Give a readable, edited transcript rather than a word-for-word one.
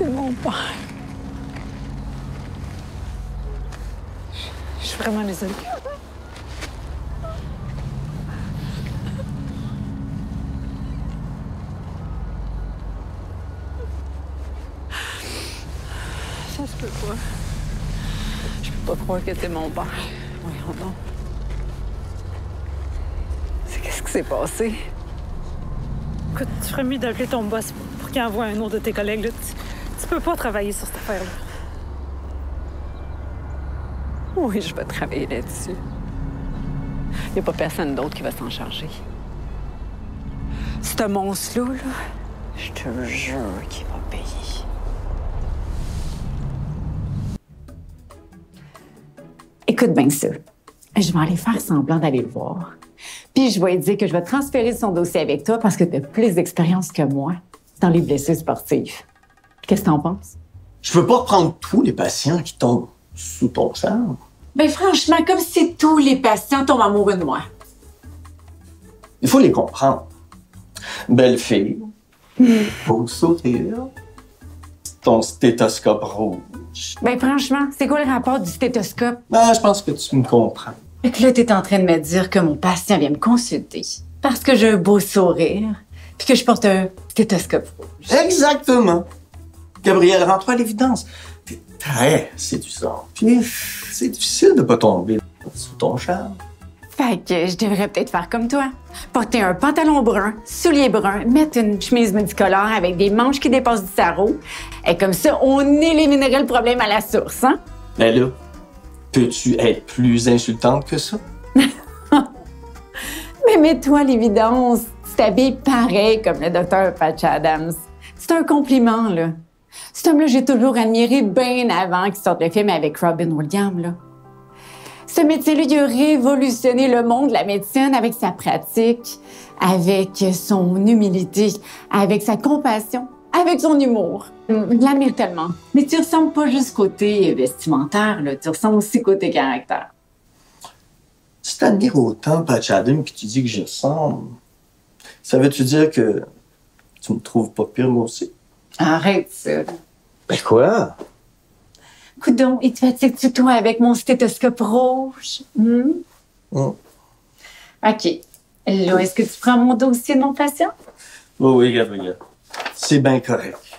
C'est mon père. Je suis vraiment désolée. Ça se peut pas. Je peux pas croire que c'est mon père. Voyons donc. Qu'est-ce qui s'est passé? Écoute, tu ferais mieux d'appeler ton boss pour qu'il envoie un autre de tes collègues. Là. Tu peux pas travailler sur cette affaire-là. Oui, je vais travailler là-dessus. Il n'y a pas personne d'autre qui va s'en charger. Ce monstre-là, je te jure qu'il va payer. Écoute bien ça. Je vais aller faire semblant d'aller le voir. Puis je vais lui dire que je vais transférer son dossier avec toi parce que tu as plus d'expérience que moi dans les blessures sportives. Qu'est-ce que t'en penses? Je veux pas reprendre tous les patients qui tombent sous ton charme. Ben franchement, comme si tous les patients tombent amoureux de moi. Il faut les comprendre. Belle fille, beau sourire, ton stéthoscope rouge. Ben franchement, c'est quoi le rapport du stéthoscope? Ben, je pense que tu me comprends. Fait que là, t'es en train de me dire que mon patient vient me consulter parce que j'ai un beau sourire puis que je porte un stéthoscope rouge. Exactement. Gabrielle, rends-toi à l'évidence. T'es très séduisante. Puis c'est difficile de pas tomber sous ton charme. Fait que je devrais peut-être faire comme toi. Porter un pantalon brun, souliers bruns, mettre une chemise multicolore avec des manches qui dépassent du sarrau. Et comme ça, on éliminerait le problème à la source, hein? Mais là, peux-tu être plus insultante que ça? Mais mets-toi à l'évidence. Tu t'habilles pareil comme le docteur Patch Adams. C'est un compliment, là. Cet homme-là, j'ai toujours admiré bien avant qu'il sorte le film avec Robin Williams, là. Ce métier-là, il a révolutionné le monde de la médecine avec sa pratique, avec son humilité, avec sa compassion, avec son humour. Je l'admire tellement. Mais tu ressembles pas juste côté vestimentaire, là. Tu ressembles aussi côté caractère. Si t'admires autant Patch Adams puis tu dis que je ressemble, ça veut-tu dire que tu me trouves pas pire moi aussi? Arrête ça. Ben quoi? Coudon, il te fatigue-tu, toi, avec mon stéthoscope rouge? OK. Là, est-ce que tu prends mon dossier de mon patient? Oui, Gabrielle. C'est bien correct.